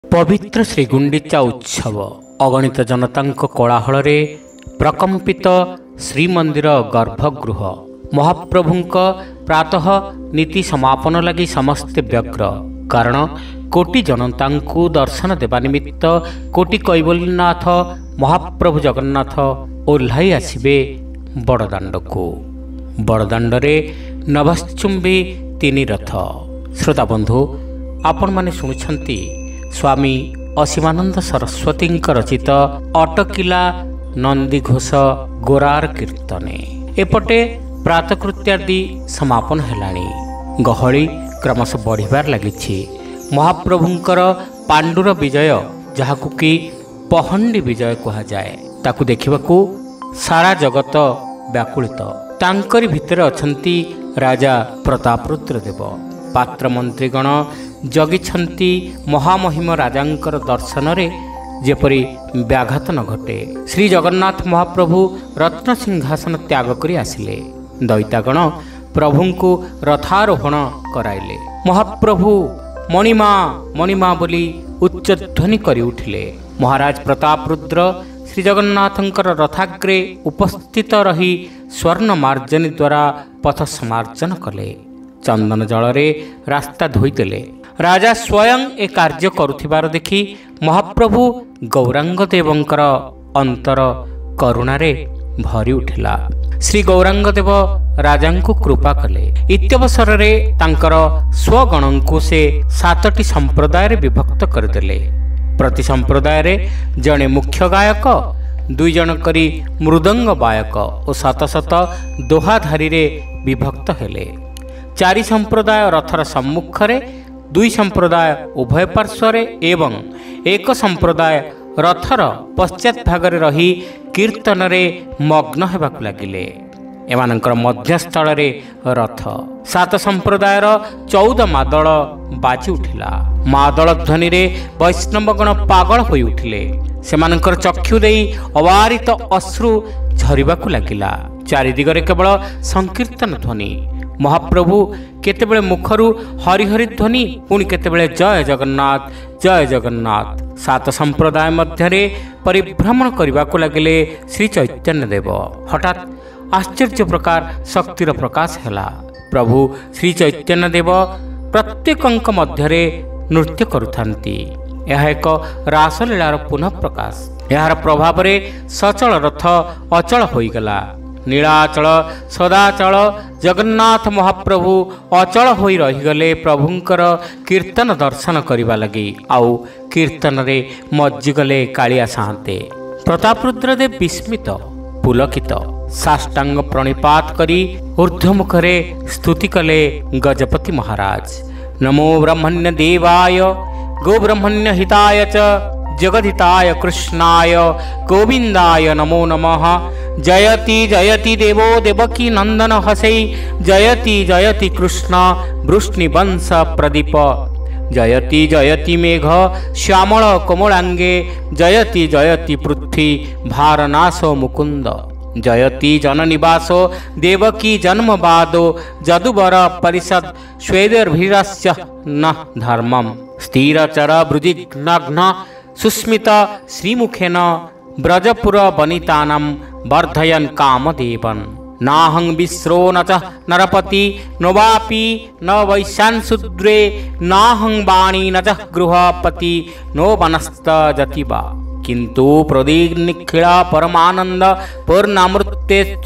पवित्र श्रीगुंडीचा उत्सव अगणित जनता कोलाहल प्रकंपित श्रीमंदिर गर्भगृह महाप्रभुंक प्रातः नीति समापन लगी समस्ते व्यग्र। कारण कोटि जनता दर्शन देवा निमित्त कोटि कैवल्यनाथ महाप्रभु जगन्नाथ ओह्लाई आसबे बड़दाण्ड को। बड़दाण्डरे नभश्चुंबी तीन रथ। श्रोता बंधु, आपण माने शुणुछंती स्वामी असीमानंद सरस्वती रचित अटकिला नंदीघोष गोरार कीर्तने। एपटे प्रातकृत्यादि समापन हेलाणी। गहली क्रमश बढ़िबार लागिछि। महाप्रभुंकर पांडुर विजय जहाकु कि पहंडी विजय कहा जाए, ताकु देखिबाकू सारा जगत व्याकुलित। तांकरी भितरे अछंती राजा प्रतापरुद्र देव। पात्र मंत्रीगण जगिछंती महामहिम राजांकर दर्शन रे जेपरी व्याघात न घटे। श्री जगन्नाथ महाप्रभु रत्न सिंहासन त्याग करी आसिले। दैतागण प्रभुंकु रथारोहण कराइले। महाप्रभु मणिमा मणिमा बोली उच्चध्वनि करी उठिले। महाराज प्रतापरुद्र श्री जगन्नाथंकर रथाग्रे उपस्थित रही स्वर्ण मार्जनी द्वारा पथ समार्जन कले। चंदन जलरे रास्ता धोईदेले। राजा स्वयं ए कार्य करुथिबार देखि महाप्रभु गौरांग देवंकर अंतर करुणारे भरी उठिला। श्री गौरांग देव राजांकु कृपा कले। इत्यवसर रे तांकर स्वगणंकु से 7टी संप्रदाय रे विभक्त करदेले। प्रति संप्रदाय रे जणे मुख्य गायक, 2 जण करी मृदंग गायक और 7 दोहाधारी रे विभक्त हेले। 4 संप्रदाय रथर सम्मुखरे, 2 संप्रदाय उभय पार्श्वरे एवं 1 संप्रदाय रथर पश्चात भागरे रही कीर्तन रे मग्न हेबाकु लागिले। एमानंकर मध्यस्थल रे रथ। 7 संप्रदायर 14 मादल बाजी उठिला। मादल ध्वनि रे वैष्णवगण पागल होई उठिले। सेमानंकर चक्षु देई अवारित अश्रु झरिबाकु लागिला। चारिदिगरे केवल संकीर्तन ध्वनि। महाप्रभु केतेबेले मुखरू हरिहरि ध्वनि, पुणी केतेबेले जय जगन्नाथ जय जगन्नाथ। 7 संप्रदाय मध्यरे परिभ्रमण करबाकु लागिले श्री चैतन्य देव। हठात आश्चर्य प्रकार शक्तिर प्रकाश हैला। प्रभु श्री चैतन्य देव प्रत्येकंक मध्यरे नृत्य करुथांती। यह एक रासलीलार पुनः प्रकाश। यार प्रभाव रे सचल रथ अचल होईगला। नीलाचल सदाचल जगन्नाथ महाप्रभु अचल होई रहीगले प्रभुंकर कीर्तन दर्शन करिबा लगी। आउ कीर्तन रे मज्जिगले कालिया साहते। प्रतापरुद्र देव विस्मित पुलकित साष्टांग प्रणिपात करी ऊर्ध्वमुखरे स्तुति कले गजपति महाराज। नमो ब्रह्मण्य देवाय गोब्रह्मण्य हिताय च जगदिताय कृष्णाय गोविंदाय नमो नमः। जयति जयति देवो देवकी नंदन हसै। जयति जयति कृष्ण वृष्णिवंश प्रदीप। जयति जयति मेघ श्यामल कोमलांगे। जयति जयति पृथ्वी भारनाशो मुकुंद। जयति जननिवासो देवकी जन्मवादो। जदुवर परिषद स्वेदर्भिरस्य न धर्मम। स्थिरचर वृजिघ्नघ्न सुस्मित श्रीमुखेन ब्रजपुर वनितानां वर्धयन् कामदेवन्। नाहं विश्रो न च नरपति न वापि न वैश्यान्शूद्रे। नाहं वाणी न च गृहपति नो वनस्तजति वा। किन्तु प्रदीर्निखिला परमानंद पूर्णामृतेश्च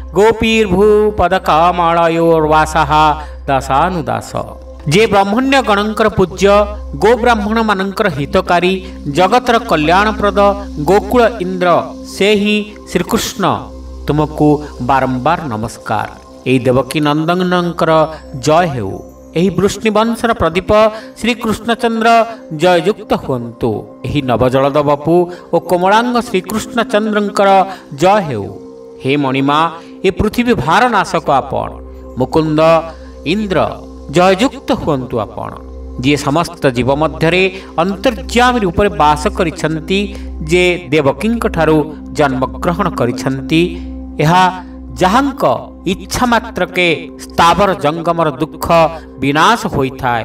गोपीर्भूपदकमलयोर्वासः दशानुदास। जे ब्राह्मण्य गणंकर पूज्य गो ब्राह्मण मानंकर हितकारी जगतर कल्याणप्रद गोकुल इंद्र से ही श्रीकृष्ण तुमको बारंबार नमस्कार। एई देवकी नंदनकर जय हेउ। एही वृष्णिवंशर प्रदीप श्री कृष्णचंद्र जययुक्त हुअन्तु। एही नवजलद बपु और कोमलांग श्रीकृष्णचंद्रंकर जय हेउ। हे मणिमा, ए पृथ्वी भार नाशक आपण मुकुंद इंद्र जययुक्त हुअन्तु आपण। जे समस्त जीव मध्यरे अंतर्यामी रूप वास करिछंती, जे देवकींक ठारू जन्मग्रहण करिछंती, एहा जहांक इच्छा मात्र के स्थावर जंगमर दुख विनाश होइथाय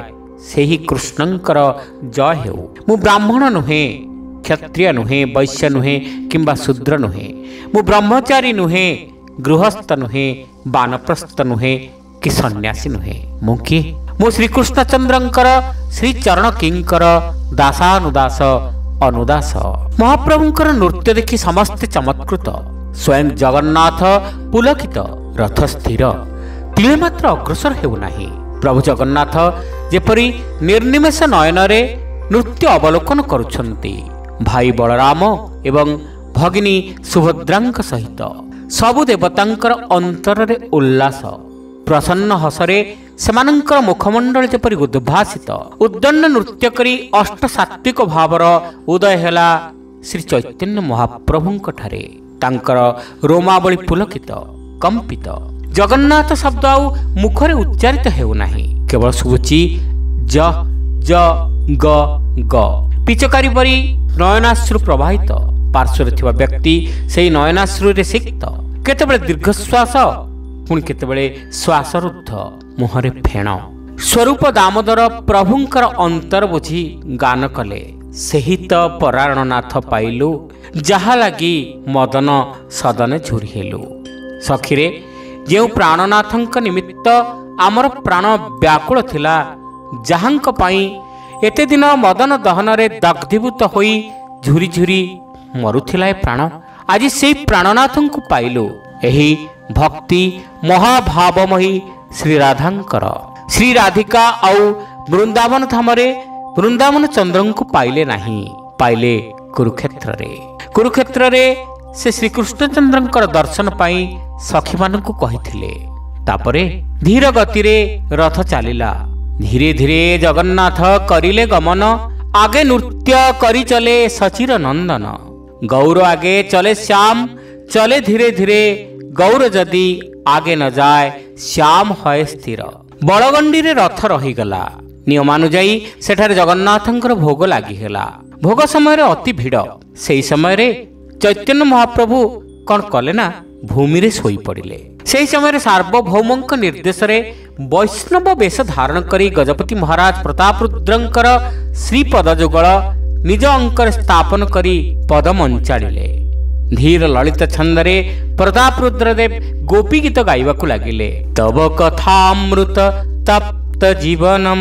ସେହି କୃଷ୍ଣଙ୍କର ଜୟ ହେଉ। ମୁଁ ବ୍ରାହ୍ମଣ ନୁହେଁ, କ୍ଷତ୍ରିୟ ନୁହେଁ, ବୈଶ୍ୟ ନୁହେଁ କିମ୍ବା ଶୂଦ୍ର ନୁହେଁ। ମୁଁ ବ୍ରହ୍ମଚାରୀ ନୁହେଁ, ଗୃହସ୍ଥ ନୁହେଁ, ବାନପ୍ରସ୍ଥ ନୁହେଁ କି ସନ୍ନ୍ୟାସୀ ନୁହେଁ। ମୁଁ କିଏ? ମୁଁ ଶ୍ରୀକୃଷ୍ଣଚନ୍ଦ୍ରଙ୍କର ଶ୍ରୀଚରଣ କିଙ୍କର ଦାସାନୁଦାସ ଅନୁଦାସ। ମହାପ୍ରଭୁଙ୍କର ନୃତ୍ୟ ଦେଖି ସମସ୍ତେ ଚମତ୍କୃତ। ସ୍ୱୟଂ ଜଗନ୍ନାଥ ପୁଲକିତ, ରଥ ସ୍ଥିର, ତିଳେ ମାତ୍ର ଅଗ୍ରସର ହେଉନାହିଁ। ପ୍ରଭୁ ଜଗନ୍ନାଥ ଯେପରି ନିର୍ନିମେଷ ନୟନରେ ନୃତ୍ୟ ଅବଲୋକନ କରୁଛନ୍ତି। ଭାଇ ବଳରାମ ଏବଂ ଭଗିନୀ ସୁଭଦ୍ରାଙ୍କ ସହିତ ସବୁ ଦେବତାଙ୍କର ଅନ୍ତରରେ ଉଲ୍ଲାସ। ପ୍ରସନ୍ନ ହସରେ ସେମାନଙ୍କର ମୁଖମଣ୍ଡଳ ଯେପରି ଉଦ୍ଭାସିତ। ଉଦ୍ଦଣ୍ଡ ନୃତ୍ୟ କରି ଅଷ୍ଟ ସାତ୍ବିକ ଭାବର ଉଦୟ ହେଲା ଶ୍ରୀ ଚୈତନ୍ୟ ମହାପ୍ରଭୁଙ୍କ ଠାରେ। ତାଙ୍କର ରୋମାବଳୀ ପୁଲକିତ, କମ୍ପିତ। ଜଗନ୍ନାଥ ଶବ୍ଦ ଆଉ ମୁଖରେ ଉଚ୍ଚାରିତ ହେଉନାହିଁ, କେବଳ ଶୁଭୁଛି ଜ ଜ ଗ ଗ। ପିଚକାରୀ ପରି ନୟନାଶ୍ରୁ ପ୍ରବାହିତ। ପାର୍ଶ୍ୱରେ ଥିବା ବ୍ୟକ୍ତି ସେହି ନୟନାଶ୍ରୁରେ ସିକ୍ତ। କେତେବେଳେ ଦୀର୍ଘଶ୍ୱାସ, ପୁଣି କେତେବେଳେ ଶ୍ୱାସରୁଦ୍ଧ, ମୁହଁରେ ଫେଣ। ସ୍ୱରୂପ ଦାମୋଦର ପ୍ରଭୁଙ୍କର ଅନ୍ତର ବୁଝି ଗାନ କଲେ। ସେହି ତ ପରାୟଣନାଥ ପାଇଲୁ, ଯାହା ଲାଗି ମଦନ ସଦନେ ଝୁରି ହେଲୁ। ସଖିରେ, ଯେଉଁ ପ୍ରାଣନାଥଙ୍କ ନିମିତ୍ତ ଆମର ପ୍ରାଣ ବ୍ୟାକୁଳ ଥିଲା, ଯାହାଙ୍କ ପାଇଁ ଏତେ ଦିନ ମଦନ ଦହନରେ ଦଗ୍ଧୀଭୂତ ହୋଇ ଝୁରି ଝୁରି ମରୁଥିଲା ଏ ପ୍ରାଣ, ଆଜି ସେହି ପ୍ରାଣନାଥଙ୍କୁ ପାଇଲୁ। ଏହି ଭକ୍ତି ମହାଭାବମୟୀ ଶ୍ରୀରାଧାଙ୍କର। ଶ୍ରୀ ରାଧିକା ଆଉ ବୃନ୍ଦାବନ ଧାମରେ ବୃନ୍ଦାବନ ଚନ୍ଦ୍ରଙ୍କୁ ପାଇଲେ ନାହିଁ, ପାଇଲେ କୁରୁକ୍ଷେତ୍ରରେ। କୁରୁକ୍ଷେତ୍ରରେ ସେ ଶ୍ରୀକୃଷ୍ଣଚନ୍ଦ୍ରଙ୍କର ଦର୍ଶନ ପାଇଁ ସଖୀମାନଙ୍କୁ କହିଥିଲେ। ତାପରେ ଧୀର ଗତିରେ ରଥ ଚାଲିଲା। ଧୀରେ ଧୀରେ ଜଗନ୍ନାଥ କରିଲେ ଗମନ। ଆଗେ ନୃତ୍ୟ କରି ଚଲେ ସଚିର ନନ୍ଦନ। ଗୌର ଆଗେ ଚଲେ ଶ୍ୟାମ, ଚଲେ ଧୀରେ ଧୀରେ। ଗୌର ଯଦି ଆଗେ ନ ଯାଏ, ଶ୍ୟାମ ହଏ ସ୍ଥିର। ବଳଗଣ୍ଡିରେ ରଥ ରହିଗଲା। ନିୟମାନୁଯାୟୀ ସେଠାରେ ଜଗନ୍ନାଥଙ୍କର ଭୋଗ ଲାଗିହେଲା। ଭୋଗ ସମୟରେ ଅତି ଭିଡ଼। ସେହି ସମୟରେ ଚୈତନ୍ୟ ମହାପ୍ରଭୁ କ'ଣ କଲେ ନା, ଭୂମିରେ ଶୋଇପଡ଼ିଲେ। ସେହି ସମୟରେ ସାର୍ବଭୌମଙ୍କ ନିର୍ଦ୍ଦେଶରେ ବୈଷ୍ଣବ ବେଶ ଧାରଣ କରି ଗଜପତି ମହାରାଜ ପ୍ରତାପରୁଦ୍ରଙ୍କର ଶ୍ରୀପଦ ଯୁଗଳ ନିଜ ଅଙ୍କରେ ସ୍ଥାପନ କରି ପଦ ମଞ୍ଚାଡ଼ିଲେ। ଧୀର ଲଳିତ ଛନ୍ଦରେ ପ୍ରତାପରୁଦ୍ରଦେବ ଗୋପୀ ଗୀତ ଗାଇବାକୁ ଲାଗିଲେ। ତବ କଥାମୃତ ତପ୍ତ ଜୀବନମ୍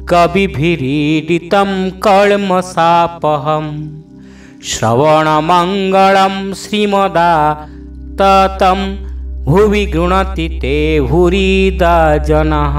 କବିଭିରୀଡ଼ିତମ୍ କଳମଶାପହମ୍ ଶ୍ରବଣ ମଙ୍ଗଳମ୍ ଶ୍ରୀମଦାତତମ୍ ଭୁବି ଗୃଣତି ତେ ଭୂରିଦା ଜନଃ।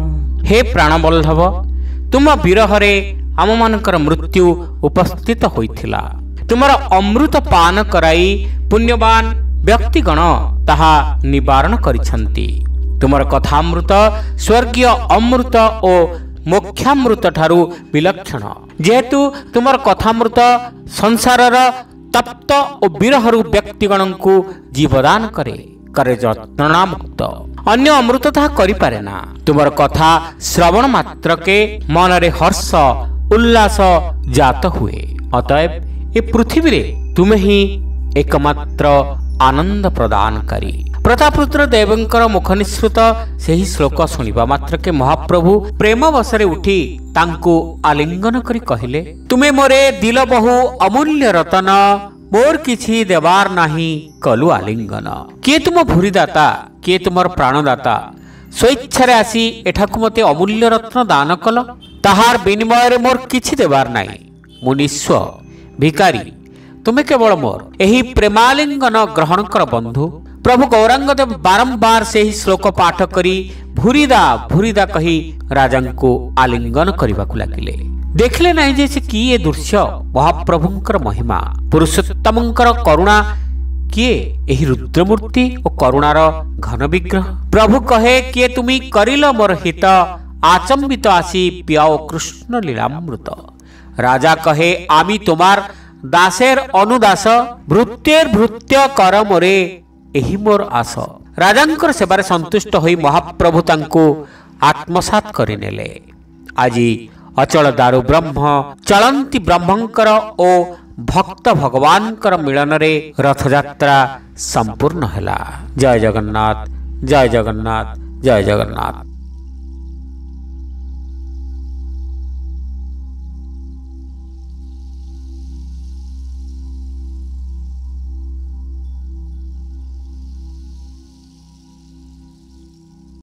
ହେ ପ୍ରାଣବଲ୍ଲଭ, ତୁମ ବିରହରେ ଆମମାନଙ୍କର ମୃତ୍ୟୁ ଉପସ୍ଥିତ ହୋଇଥିଲା। ତୁମର ଅମୃତ ପାନ କରାଇ ପୁଣ୍ୟବାନ ବ୍ୟକ୍ତିଗଣ ତାହା ନିବାରଣ କରିଛନ୍ତି। ତୁମର କଥାମୃତ ସ୍ୱର୍ଗୀୟ ଅମୃତ ଓ ମୋକ୍ଷାମୃତ ଠାରୁ ବିଲକ୍ଷଣ। ଯେହେତୁ ତୁମର କଥାମୃତ ସଂସାରର ତପ୍ତ ଓ ବିରହରୁ ବ୍ୟକ୍ତିଗଣଙ୍କୁ ଜୀବଦାନ କରେ, କରେ ଯନ୍ତ୍ରଣାମୁକ୍ତ। ଅନ୍ୟ ଅମୃତ ତାହା କରିପାରେ ନା। ତୁମର କଥା ଶ୍ରବଣ ମାତ୍ରକେ ମନରେ ହର୍ଷ ଉଲ୍ଲାସ ଜାତ ହୁଏ। ଅତଏବ ଏ ପୃଥିବୀରେ ତୁମେ ହିଁ ଏକମାତ୍ର ଆନନ୍ଦ ପ୍ରଦାନକାରୀ। ପ୍ରତାପରୁଦ୍ର ଦେବଙ୍କର ମୁଖ ନିଃସୃତ ସେହି ଶ୍ଲୋକ ଶୁଣିବା ମାତ୍ରକେ ମହାପ୍ରଭୁ ପ୍ରେମ ବଶରେ ଉଠି ତାଙ୍କୁ ଆଲିଙ୍ଗନ କରି କହିଲେ, ତୁମେ ମୋରେ ଦିଲ ବହୁ ଅମୂଲ୍ୟ ରତନ, ମୋର କିଛି ଦେବାର ନାହିଁ କଲୁ ଆଲିଙ୍ଗନ। କିଏ ତୁମ ଭୂରିଦାତା, କିଏ ତୁମର ପ୍ରାଣଦାତା? ସ୍ୱଇଚ୍ଛାରେ ଆସି ଏଠାକୁ ମୋତେ ଅମୂଲ୍ୟ ରତ୍ନ ଦାନ କଲ, ତାହାର ବିନିମୟରେ ମୋର କିଛି ଦେବାର ନାହିଁ। ମୁଁ ନିଃସ୍ୱ ଭିକାରୀ, ତୁମେ କେବଳ ମୋର ଏହି ପ୍ରେମାଲିଙ୍ଗନ ଗ୍ରହଣ କର ବନ୍ଧୁ। ପ୍ରଭୁ ଗୌରାଙ୍ଗ ଦେବ ବାରମ୍ବାର ସେହି ଶ୍ଲୋକ ପାଠ କରି ଭୂରିଦା ଭୂରିଦା କହି ରାଜାଙ୍କୁ ଆଲିଙ୍ଗନ କରିବାକୁ ଲାଗିଲେ। ଦେଖିଲେ ନାହିଁ ଯେ ସେ କି ଏ ଦୃଶ୍ୟ? ମହାପ୍ରଭୁଙ୍କର ମହିମା, ପୁରୁଷୋତ୍ତମଙ୍କର କରୁଣା। କିଏ ଏହି ରୁଦ୍ରମୂର୍ତ୍ତି ଓ କରୁଣାର ଘନ ବିଗ୍ରହ? ପ୍ରଭୁ କହେ, କିଏ ତୁମି କରିଲ ମୋର ହିତ, ଆଚମ୍ବିତ আসি পিয়াও কৃষ্ণ লীলামৃত। রাজা কহে আমি তোমার দাসের অনুদাস, ভৃত্যের ভৃত্য কর মোরে ଏହି ମୋର ଆଶ। ରାଜାଙ୍କର ସେବାରେ ସନ୍ତୁଷ୍ଟ ହୋଇ ମହାପ୍ରଭୁ ତାଙ୍କୁ ଆତ୍ମସାତ କରିନେଲେ। ଆଜି ଅଚଳ ଦାରୁ ବ୍ରହ୍ମ ଚଳନ୍ତି ବ୍ରହ୍ମଙ୍କର ଓ ଭକ୍ତ ଭଗବାନଙ୍କର ମିଳନରେ ରଥଯାତ୍ରା ସମ୍ପୂର୍ଣ୍ଣ ହେଲା। ଜୟ ଜଗନ୍ନାଥ, ଜୟ ଜଗନ୍ନାଥ, ଜୟ ଜଗନ୍ନାଥ।